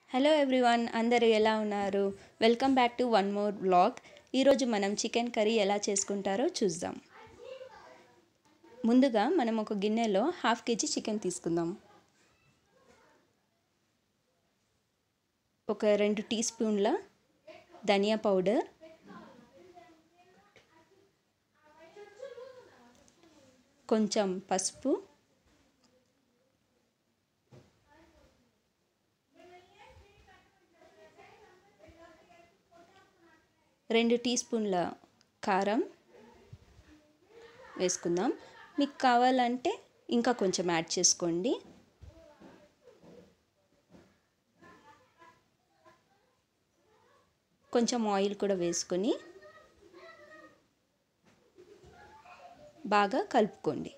Hello everyone, అందరూ ఎలా ఉన్నారు? Welcome back to one more vlog. ఈరోజు మనం చికెన్ కర్రీ ఎలా చేసుకుంటారో చూద్దాం. ముందుగా మనం ఒక గిన్నెలో 1/2 kg చికెన్ తీసుకుందాం. ఒక 2 టీ స్పూన్ల ధనియా పౌడర్, కొంచెం పసుపు, రెండు టీ స్పూన్ల కారం వేసుకుందాం. మీకు కావాలంటే ఇంకా కొంచెం యాడ్ చేసుకోండి. కొంచెం ఆయిల్ కూడా వేసుకొని బాగా కలుపుకోండి.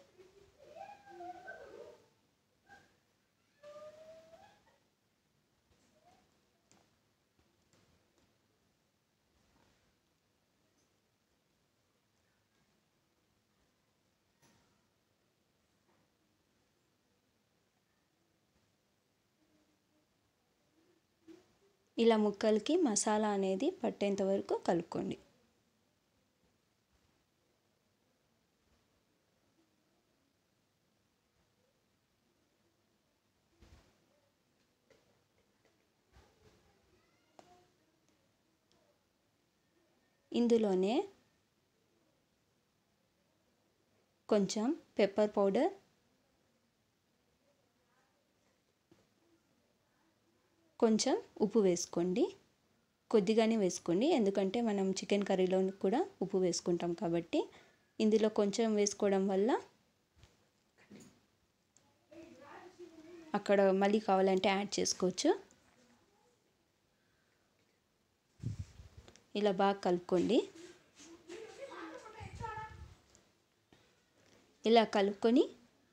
ఇలా ముక్కలకి మసాలా అనేది పట్టేంత వరకు కలుపుకోండి. ఇందులోనే కొంచెం పెప్పర్ పౌడర్, కొంచెం ఉప్పు వేసుకోండి. కొద్దిగానే వేసుకోండి, ఎందుకంటే మనం చికెన్ కర్రీలో కూడా ఉప్పు వేసుకుంటాం కాబట్టి ఇందులో కొంచెం వేసుకోవడం వల్ల అక్కడ మళ్ళీ కావాలంటే యాడ్ చేసుకోవచ్చు. ఇలా బాగా కలుపుకోండి. ఇలా కలుపుకొని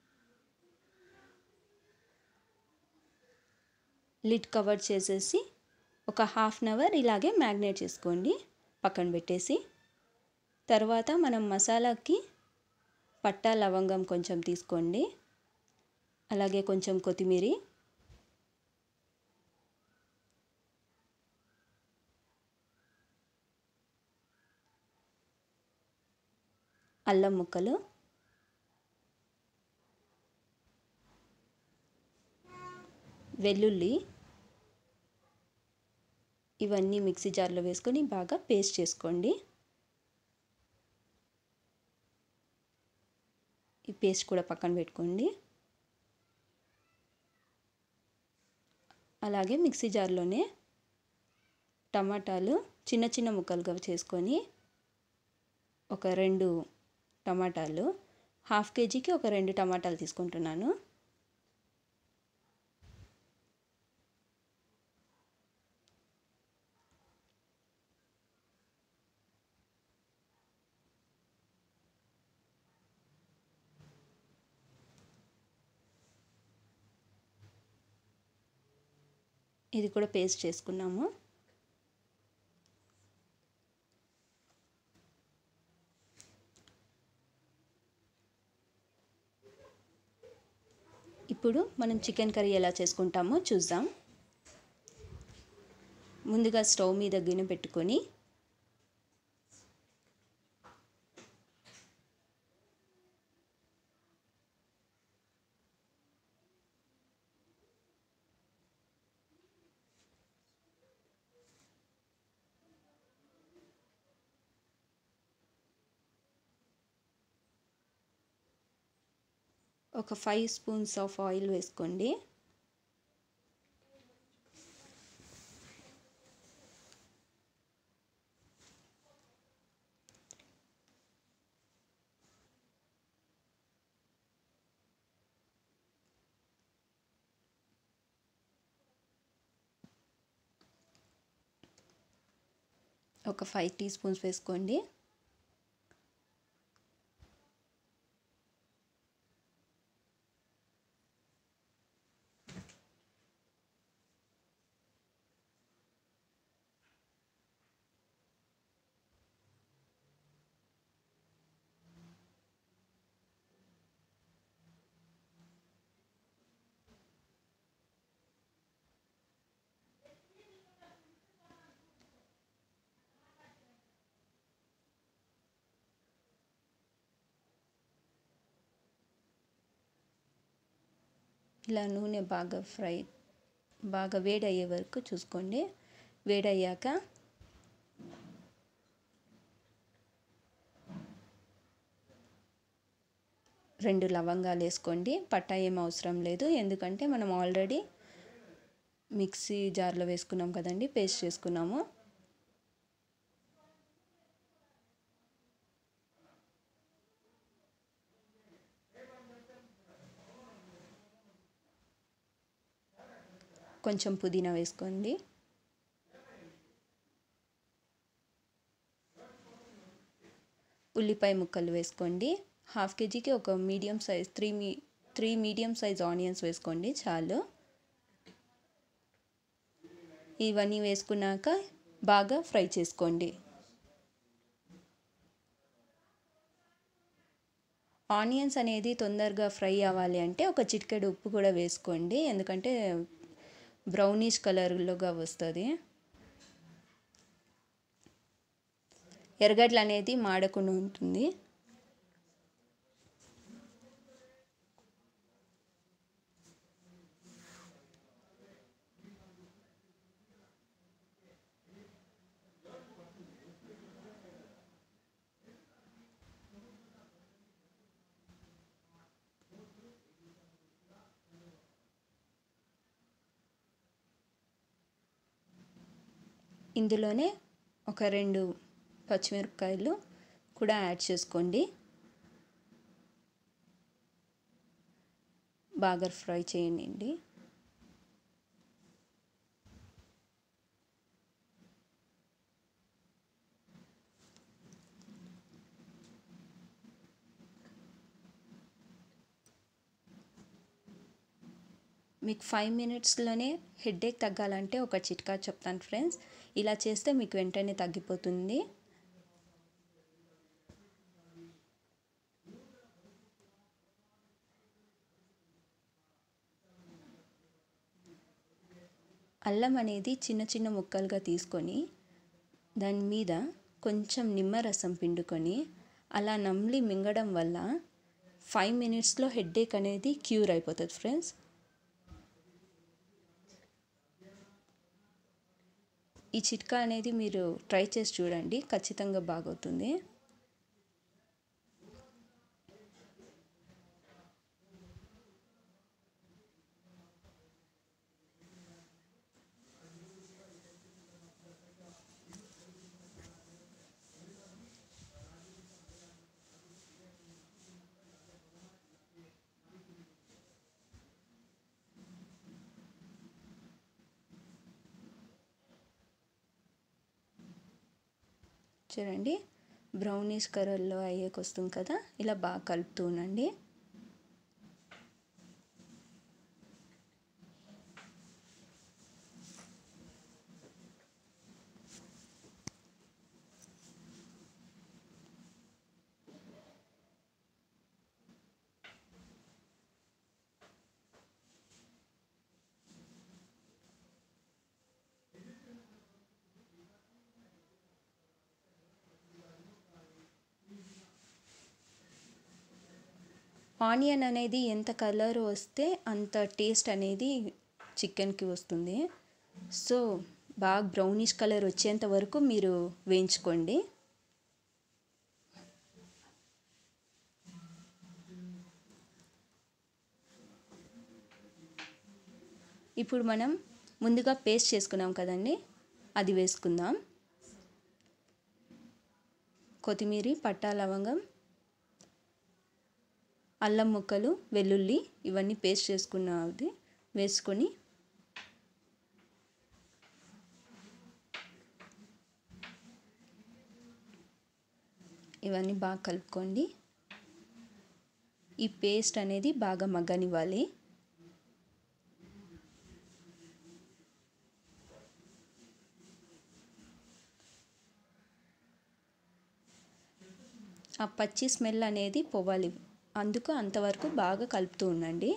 లిడ్ కవర్ చేసేసి ఒక 1/2 అవర్ ఇలాగే మ్యాగ్నేట్ చేసుకోండి, పక్కన పెట్టేసి. తర్వాత మనం మసాలాకి పట్టా లవంగం కొంచెం తీసుకోండి, అలాగే కొంచెం కొత్తిమీర, అల్లం ముక్కలు, వెల్లుల్లి, ఇవన్నీ మిక్సీ జార్లో వేసుకొని బాగా పేస్ట్ చేసుకోండి. ఈ పేస్ట్ కూడా పక్కన పెట్టుకోండి. అలాగే మిక్సీ జార్లోనే టమాటాలు చిన్న చిన్న ముక్కలుగా చేసుకొని ఒక 2 టమాటాలు, 1/2 kgకి ఒక 2 టమాటాలు తీసుకుంటున్నాను. ఇది కూడా పేస్ట్ చేసుకున్నాము. ఇప్పుడు మనం చికెన్ కర్రీ ఎలా చేసుకుంటామో చూద్దాం. ముందుగా స్టవ్ మీద గిన్నె పెట్టుకొని ఒక 5 స్పూన్స్ ఆఫ్ ఆయిల్ వేసుకోండి. ఒక 5 టీ స్పూన్స్ వేసుకోండి. ఇలా నూనె బాగా వేడయ్యే వరకు చూసుకోండి. వేడయ్యాక రెండు లవంగాలు వేసుకోండి. పట్టా ఏం అవసరం లేదు, ఎందుకంటే మనం ఆల్రెడీ మిక్సీ జార్లో వేసుకున్నాం కదండి, పేస్ట్ చేసుకున్నాము. కొంచెం పుదీనా వేసుకోండి. ఉల్లిపాయ ముక్కలు వేసుకోండి. హాఫ్ కేజీకి ఒక medium size three medium size onions వేసుకోండి చాలు. ఇవన్నీ వేసుకున్నాక బాగా ఫ్రై చేసుకోండి. ఆనియన్స్ అనేది తొందరగా ఫ్రై అవ్వాలి అంటే ఒక చిటికెడు ఉప్పు కూడా వేసుకోండి, ఎందుకంటే బ్రౌనిష్ కలర్లోగా వస్తుంది. ఎర్రగడ్డలు అనేది మాడకుండా ఉంటుంది. ఇందులోనే ఒక 2 పచ్చిమిరపకాయలు కూడా యాడ్ చేసుకోండి. బాగా ఫ్రై చేయండి. మీకు 5 మినిట్స్లోనే హెడేక్ తగ్గాలంటే ఒక చిట్కా చెప్తాను ఫ్రెండ్స్. ఇలా చేస్తే మీకు వెంటనే తగ్గిపోతుంది. అల్లం అనేది చిన్న చిన్న ముక్కలుగా తీసుకొని దాని మీద కొంచెం నిమ్మరసం పిండుకొని అలా నమిలి మింగడం వల్ల 5 మినిట్స్లో హెడేక్ అనేది క్యూర్ అయిపోతుంది ఫ్రెండ్స్. ఈ చిట్కా అనేది మీరు ట్రై చేసి చూడండి, ఖచ్చితంగా బాగవుతుంది. చూడండి, బ్రౌనిష్ కలర్లో అయ్యేకొస్తుంది కదా, ఇలా బాగా కలుపుతూ ఉండండి. ఆనియన్ అనేది ఎంత కలర్ వస్తే అంత టేస్ట్ అనేది చికెన్కి వస్తుంది. సో బాగా బ్రౌనిష్ కలర్ వచ్చేంత వరకు మీరు వేయించుకోండి. ఇప్పుడు మనం ముందుగా పేస్ట్ చేసుకున్నాం కదండి, అది వేసుకుందాం. కొత్తిమీర, పట్టా, లవంగం, అల్లం ముక్కలు, వెల్లుల్లి ఇవన్నీ పేస్ట్ చేసుకున్నది వేసుకొని ఇవన్నీ బాగా కలుపుకోండి. ఈ పేస్ట్ అనేది బాగా మగ్గనివ్వాలి. ఆ పచ్చి స్మెల్ అనేది పోవాలి, అందుకు అంతవరకు బాగా కలుపుతూ ఉండండి.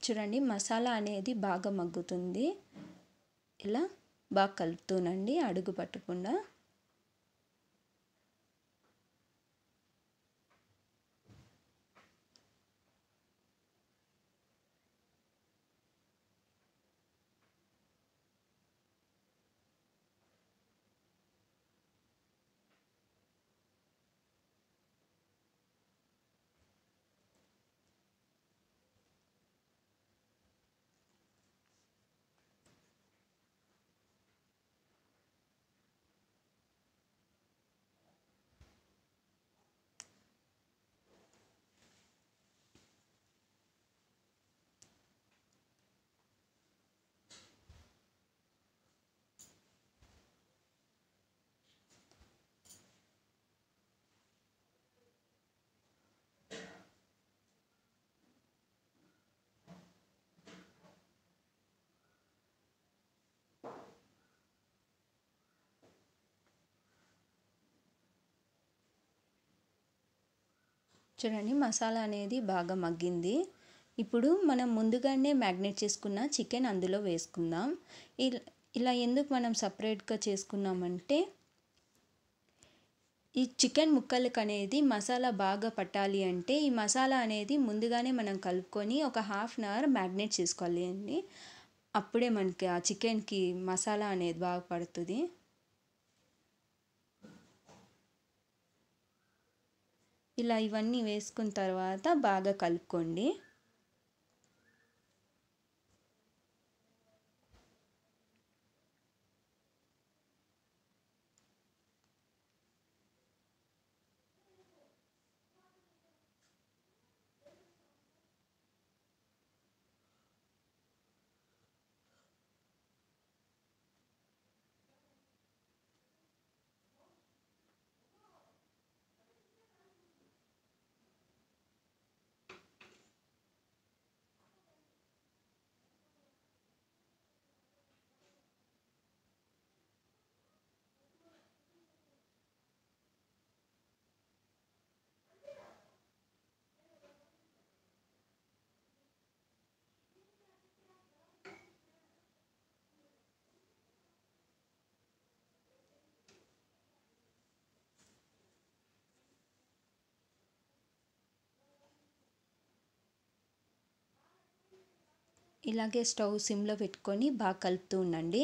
చూడండి మసాలా అనేది బాగా మగ్గుతుంది. ఇలా బాగా కలుపుతూనండి అడుగు పట్టకుండా. చూడండి మసాలా అనేది బాగా మగ్గింది. ఇప్పుడు మనం ముందుగానే మ్యాగ్నేట్ చేసుకున్న చికెన్ అందులో వేసుకుందాం. ఇలా ఎందుకు మనం సపరేట్గా చేసుకున్నామంటే ఈ చికెన్ ముక్కలకు అనేది మసాలా బాగా పట్టాలి అంటే ఈ మసాలా అనేది ముందుగానే మనం కలుపుకొని ఒక హాఫ్ అన్ అవర్ మ్యాగ్నేట్ చేసుకోవాలి అండి. అప్పుడే మనకి ఆ చికెన్కి మసాలా అనేది బాగా పడుతుంది. ఇలా ఇవన్నీ వేసుకున్న తర్వాత బాగా కలుపుకోండి. ఇలాగే స్టవ్ సిమ్లో పెట్టుకొని బాగా కలుపుతూ ఉండండి.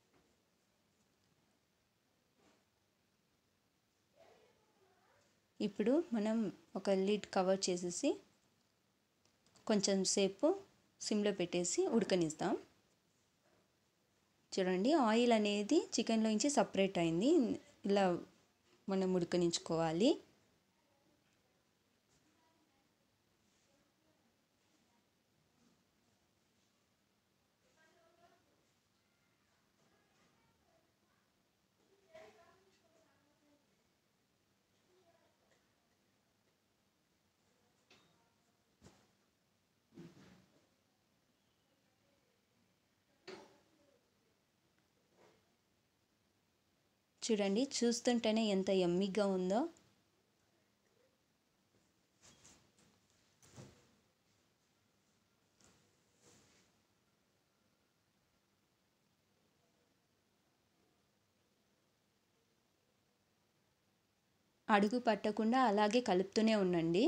ఇప్పుడు మనం ఒక లిడ్ కవర్ చేసేసి కొంచెం సేపు సిమ్లో పెట్టేసి ఉడకనిద్దాం. చూడండి ఆయిల్ అనేది చికెన్లో నుంచి సపరేట్ అయింది. ఇలా మనం ఉడకనించుకోవాలి. చూడండి చూస్తుంటేనే ఎంత యమ్మీగా ఉందో. అడుగు పట్టకుండా అలాగే కలుపుతూనే ఉండండి.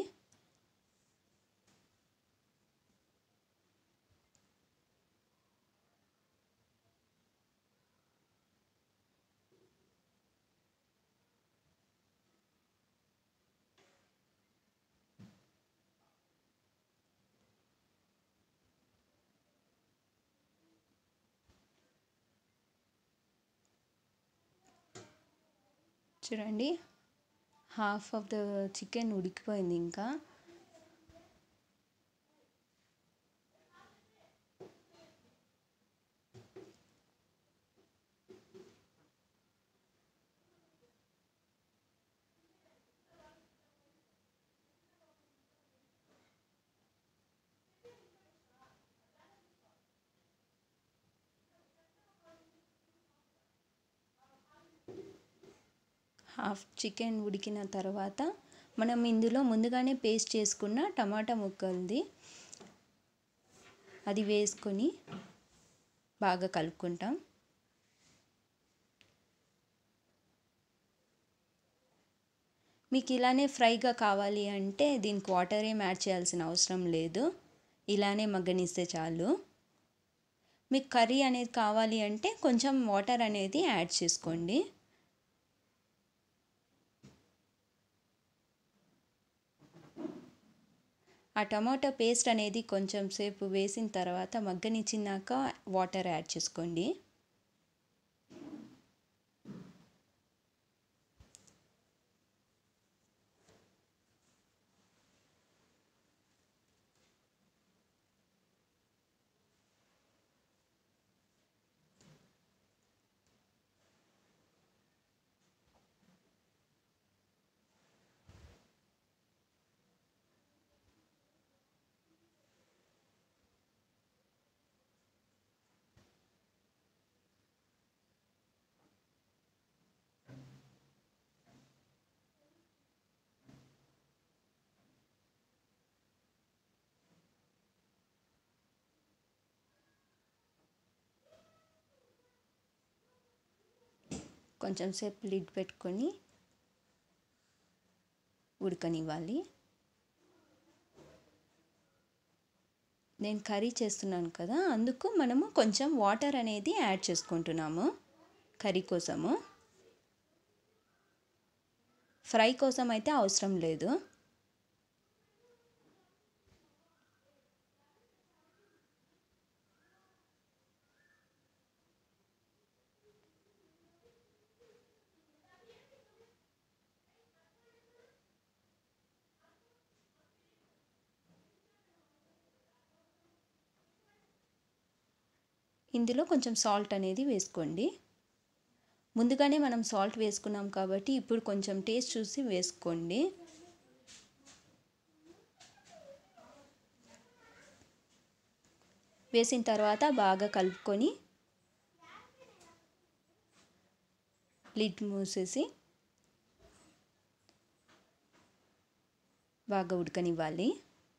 చూడండి హాఫ్ ఆఫ్ ద చికెన్ ఉడికిపోయింది. ఇంకా హాఫ్ చికెన్ ఉడికిన తర్వాత మనం ఇందులో ముందుగానే పేస్ట్ చేసుకున్న టమాటా ముక్కల్ది అది వేసుకొని బాగా కలుపుకుంటాం. మీకు ఇలానే ఫ్రైగా కావాలి అంటే దీనికి వాటర్ ఏం యాడ్ చేయాల్సిన అవసరం లేదు, ఇలానే మగ్గనిస్తే చాలు. మీకు కర్రీ అనేది కావాలి అంటే కొంచెం వాటర్ అనేది యాడ్ చేసుకోండి. ఆ టమాటో పేస్ట్ అనేది కొంచెం సేపు వేసిన తర్వాత మగ్గనిచ్చినాక వాటర్ యాడ్ చేసుకోండి. కొంచెం సేపు లిడ్ పెట్టుకొని ఉడకనివ్వాలి. నేను కర్రీ చేస్తున్నాను కదా, అందుకు మనము కొంచెం వాటర్ అనేది యాడ్ చేసుకుంటున్నాము కర్రీ కోసము. ఫ్రై కోసం అయితే అవసరం లేదు. ఇందులో కొంచెం సాల్ట్ అనేది వేసుకోండి. ముందుగానే మనం సాల్ట్ వేసుకున్నాం కాబట్టి ఇప్పుడు కొంచెం టేస్ట్ చూసి వేసుకోండి. వేసిన తర్వాత బాగా కలుపుకొని లిడ్ మూసేసి బాగా ఉడకనివ్వాలి.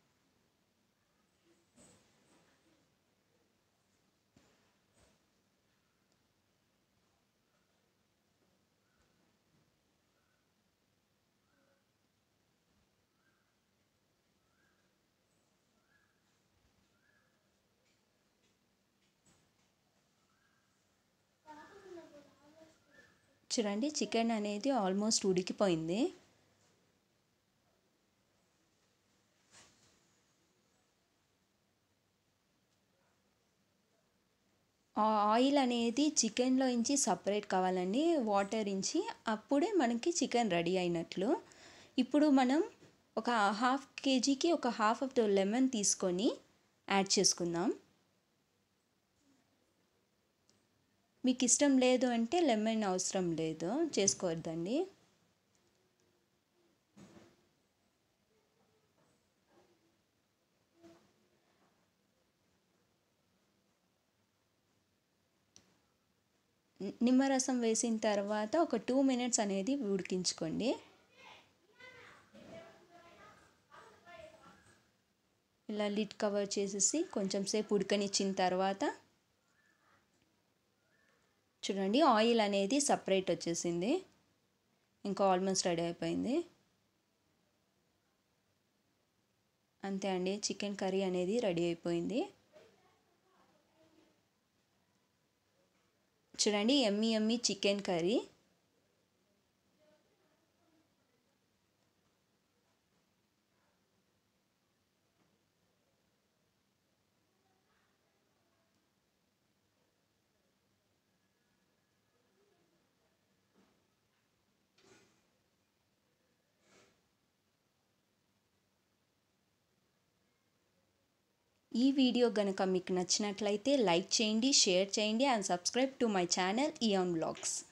చూడండి, చికెన్ అనేది ఆల్మోస్ట్ ఉడికిపోయింది. ఆయిల్ అనేది చికెన్లో ఇంచి సపరేట్ కావాలండి, వాటర్ ఇంచి, అప్పుడే మనకి చికెన్ రెడీ అయినట్లు. ఇప్పుడు మనం ఒక హాఫ్ కేజీకి ఒక హాఫ్ ఆఫ్ ద లెమన్ తీసుకొని యాడ్ చేసుకుందాం. మీకు ఇష్టం లేదు అంటే లెమన్ అవసరం లేదు, చేసుకోవద్దండి. నిమ్మరసం వేసిన తర్వాత ఒక 2 మినిట్స్ అనేది ఉడికించుకోండి. ఇలా లిడ్ కవర్ చేసేసి కొంచెం సేపు ఉడకనిచ్చిన తర్వాత చూడండి, ఆయిల్ అనేది సపరేట్ వచ్చేసింది. ఇంకా ఆల్మోస్ట్ రెడీ అయిపోయింది. అంతే అండి, చికెన్ కర్రీ అనేది రెడీ అయిపోయింది. చూడండి, యమ్మీ యమ్మీ చికెన్ కర్రీ. ఈ వీడియో గనుక మీకు నచ్చినట్లయితే లైక్ చేయండి, షేర్ చేయండి and subscribe to my channel Ian vlogs.